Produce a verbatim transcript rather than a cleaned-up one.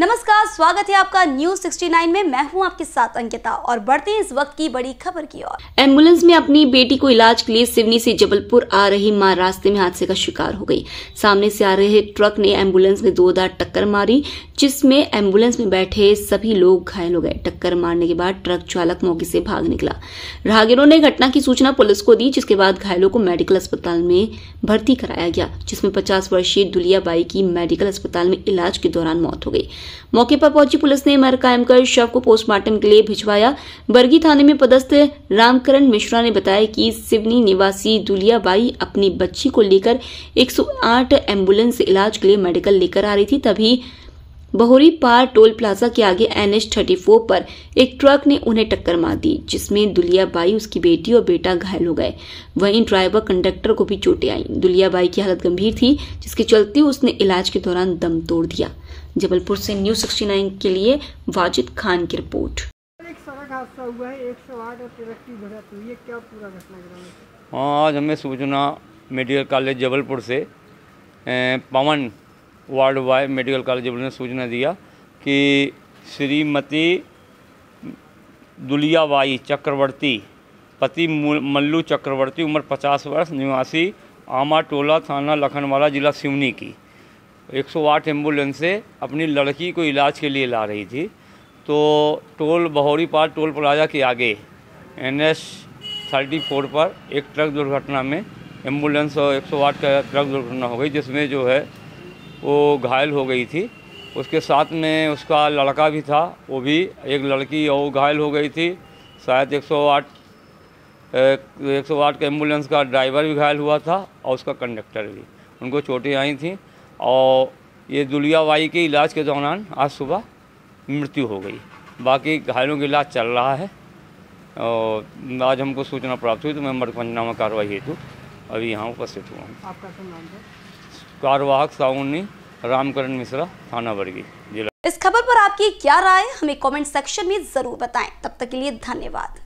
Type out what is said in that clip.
नमस्कार, स्वागत है आपका न्यूज सिक्सटी नाइन में। मैं हूं आपके साथ अंकिता और बढ़ते हैं इस वक्त की बड़ी खबर की ओर। एम्बुलेंस में अपनी बेटी को इलाज के लिए सिवनी से जबलपुर आ रही मां रास्ते में हादसे का शिकार हो गई। सामने से आ रहे ट्रक ने एम्बुलेंस में जोरदार टक्कर मारी, जिसमें एम्बुलेंस में बैठे सभी लोग घायल हो गए। टक्कर मारने के बाद ट्रक चालक मौके से भाग निकला। राहगीरों ने घटना की सूचना पुलिस को दी, जिसके बाद घायलों को मेडिकल अस्पताल में भर्ती कराया गया, जिसमें पचास वर्षीय दुलिया बाई की मेडिकल अस्पताल में इलाज के दौरान मौत हो गई। मौके पर पहुंची पुलिस ने मर कायम कर शव को पोस्टमार्टम के लिए भिजवाया। बरगी थाने में पदस्थ रामकरण मिश्रा ने बताया कि सिवनी निवासी दुलिया बाई अपनी बच्ची को लेकर एक सौ आठ एम्बुलेंस से इलाज के लिए मेडिकल लेकर आ रही थी। तभी बहोरी पार टोल प्लाजा के आगे एन एच थर्टी फोर पर एक ट्रक ने उन्हें टक्कर मार दी, जिसमें दुलिया बाई, उसकी बेटी और बेटा घायल हो गए। वहीं ड्राइवर कंडक्टर को भी चोटें आई। दुलिया बाई की हालत गंभीर थी, जिसके चलते उसने इलाज के दौरान दम तोड़ दिया। जबलपुर से न्यूज सिक्सटी नाइन के लिए वाजिद खान की रिपोर्ट। एक सड़क हादसा हुआ है, एक सौ आठ और ट्रक की भिड़ंत हुई है, क्या पूरा घटनाक्रम है? हाँ, आज हमें सूचना मेडिकल कॉलेज जबलपुर से पवन वार्ड वाई मेडिकल कॉलेज जबलपुर ने सूचना दिया कि श्रीमती दुलियाबाई चक्रवर्ती, पति मल्लू चक्रवर्ती, उम्र पचास वर्ष, निवासी आमा टोला, थाना लखनवाला, जिला सिवनी की एक सौ आठ एम्बुलेंस से अपनी लड़की को इलाज के लिए ला रही थी। तो टोल बहोरी पार टोल प्लाजा के आगे एन एच थर्टी फोर पर एक ट्रक दुर्घटना में एम्बुलेंस और एक सौ आठ का ट्रक दुर्घटना हो गई, जिसमें जो है वो घायल हो गई थी। उसके साथ में उसका लड़का भी था, वो भी एक लड़की और घायल हो गई थी। शायद एक सौ आठ एक सौ आठ का एम्बुलेंस का ड्राइवर भी घायल हुआ था और उसका कंडक्टर भी, उनको चोटें आई थी। और ये दुलियाबाई के इलाज के दौरान आज सुबह मृत्यु हो गई। बाकी घायलों का इलाज चल रहा है और आज हमको सूचना प्राप्त हुई तो मैं मृत पंचनामा कार्रवाई हेतु अभी यहाँ उपस्थित हुआ हूँ। आपका क्या नाम है? कार्यवाहक साउनी रामकरण मिश्रा, थाना बरगी, जिला। इस खबर पर आपकी क्या राय है, हमें कमेंट सेक्शन में जरूर बताएं। तब तक के लिए धन्यवाद।